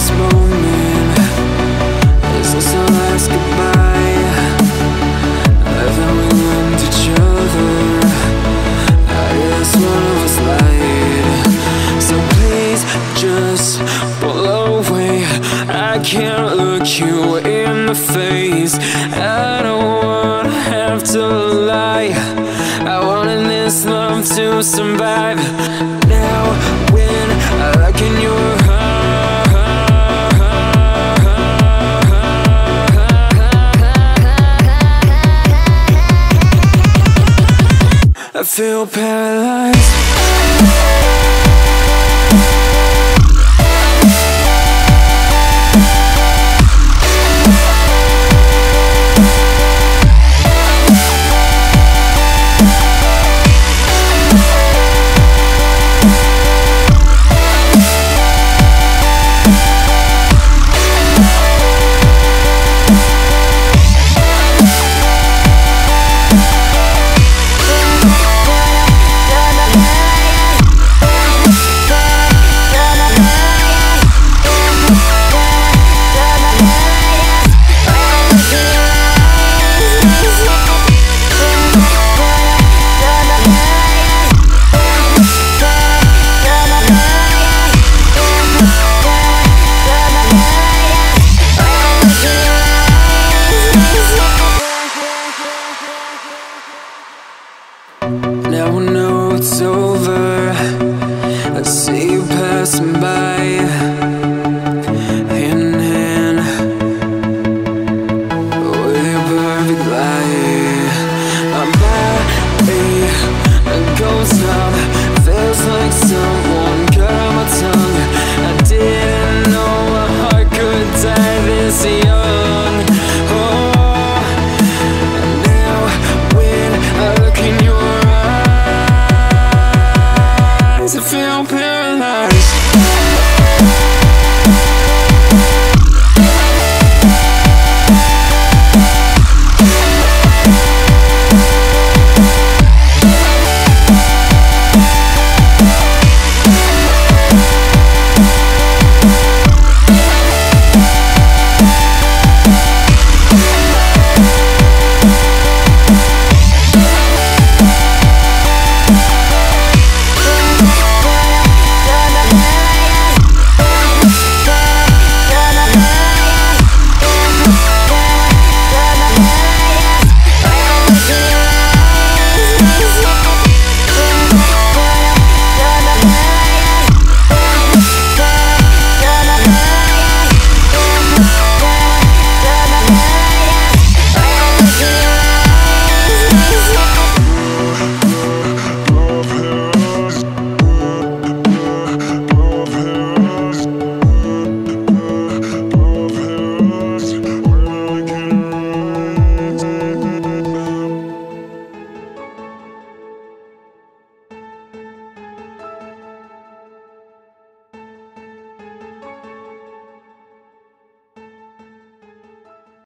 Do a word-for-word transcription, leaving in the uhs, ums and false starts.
this moment? Is this our last goodbye? Haven't we learned each other? I guess one of us lied. So please just pull away. I can't look you in the face. I don't wanna have to lie. I wanted this love to survive. Now when I look in your I feel paralyzed.